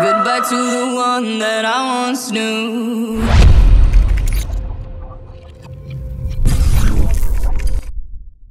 Goodbye to the one that I once knew.